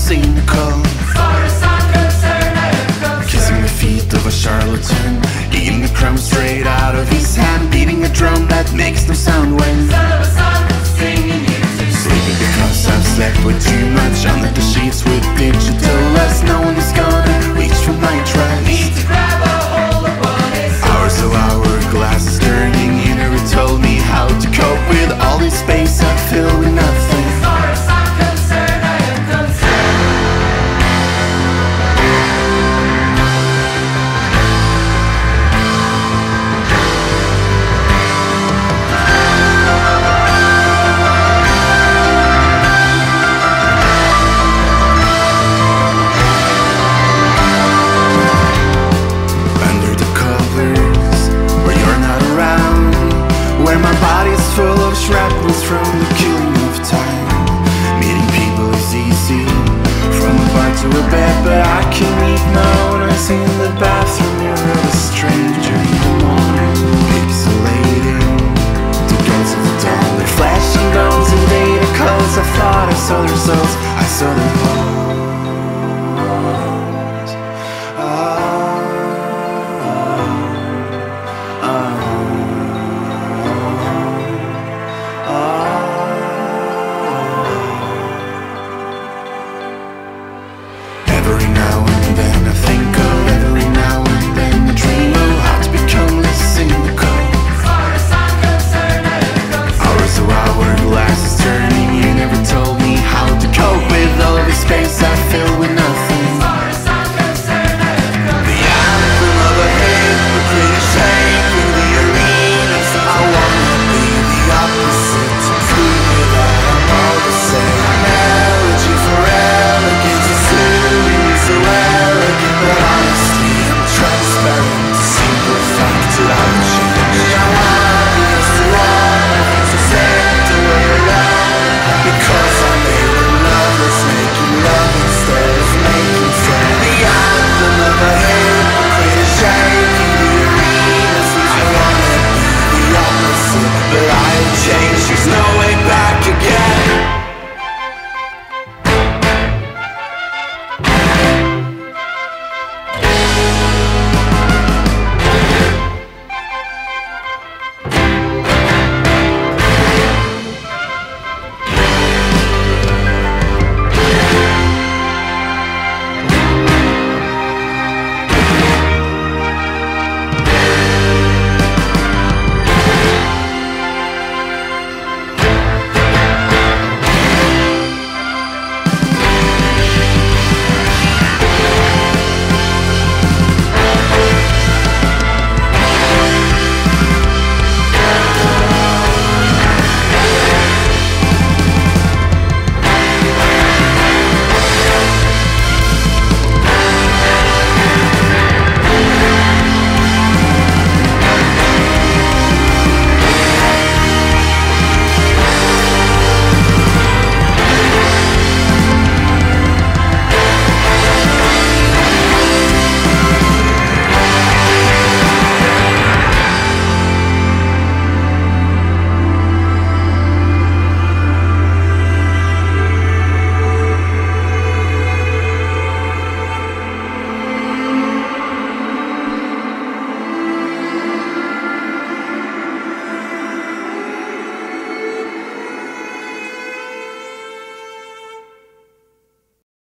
cynical. Kissing the feet of a charlatan, eating the crumbs straight out of his hand, beating a drum that makes no sound when sleeping because I've slept way too much under the sheets with digital lust. No one is gonna reach for my trust.